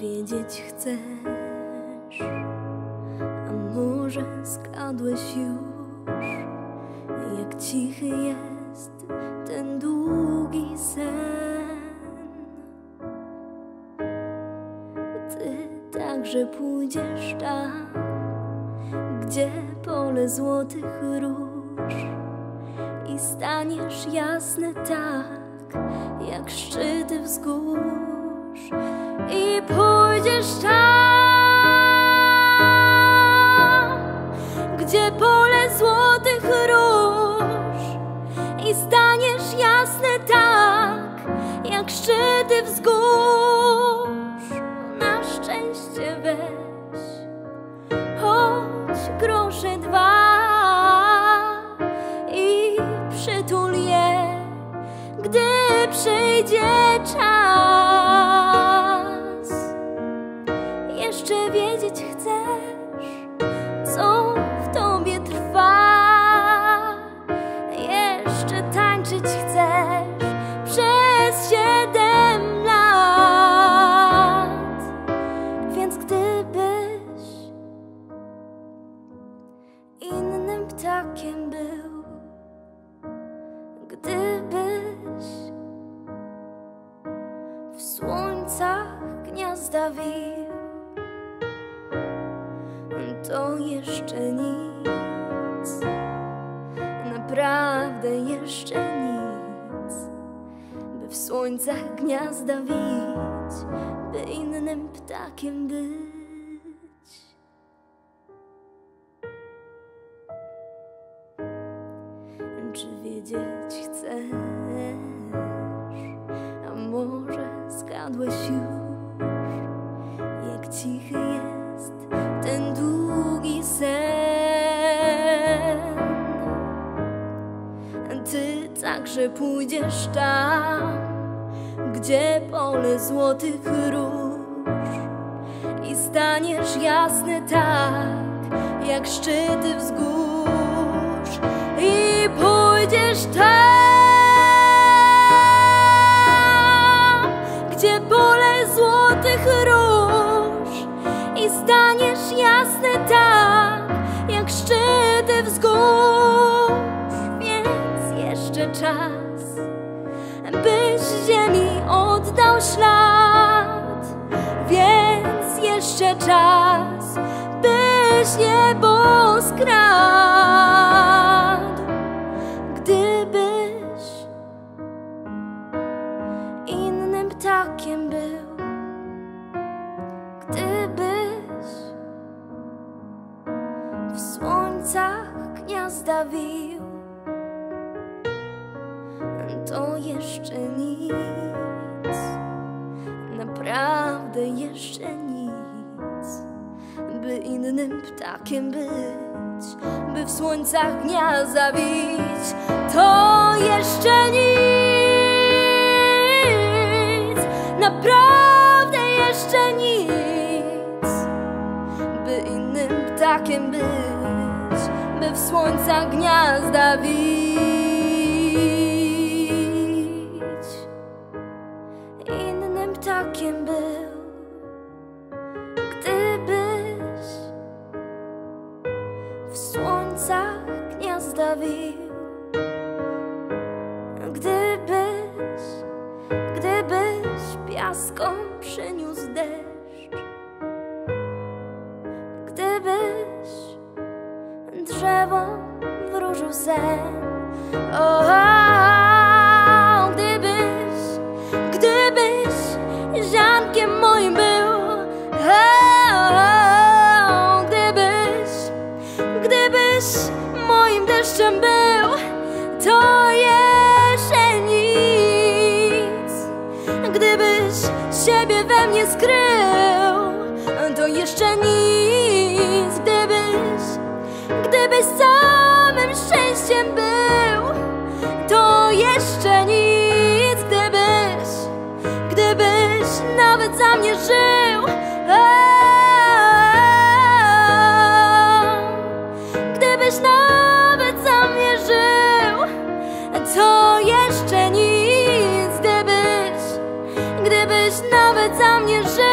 wiedzieć chcesz, a może zgadłeś już, jak cichy jest ten długi sen. Ty także pójdziesz tam, gdzie pole złotych róż, i staniesz jasny tak, jak szczyty wzgórz. I pójdziesz tam, gdzie pole złotych róż, i staniesz jasny tak, jak szczyty wzgórz. Na szczęście weź choć grosze dwa i przytul je, gdy przyjdzie czas. Jeszcze wiedzieć chcesz, co w tobie trwa. Jeszcze tańczyć chcesz przez 7 lat. Więc gdybyś innym ptakiem był, gdybyś w słońcach gniazda wił, to jeszcze nic, naprawdę jeszcze nic, by w słońcach gniazda wić, by innym ptakiem być. Czy wiedzieć chcesz, a może zgadłeś już, jak cichy jest ten długi sen. Ty także pójdziesz tam, gdzie pole złotych róż, i staniesz jasny tak, jak szczyty wzgórz. I pójdziesz tam, gdzie pole złotych róż, i staniesz jasny tak, jak szczyty wzgórz. Więc jeszcze czas, byś ziemi oddał ślad. Więc jeszcze czas, byś niebo skradł. Gdybyś innym ptakiem był, gdybyś w słońcach gniazda wił, to jeszcze nic, naprawdę jeszcze nic, by innym ptakiem być, by w słońcach gniazda wić. To jeszcze nic, naprawdę jeszcze nic, by innym ptakiem być, by w słońcach gniazda wić. Innym ptakiem był, gdybyś w słońcach gniazda wił. Gdybyś piaskom przyniósł deszcz, gdybyś drzewo wróżył sen. Gdybyś ziarnkiem moim był, gdybyś moim deszczem był, to jeszcze nic. Gdybyś siebie we mnie skrył, to jeszcze nic. Gdybyś samym szczęściem był, to jeszcze nic. Gdybyś nawet za mnie żył, gdybyś nawet za mnie żył, to jeszcze nic. Gdybyś nawet za mnie żył.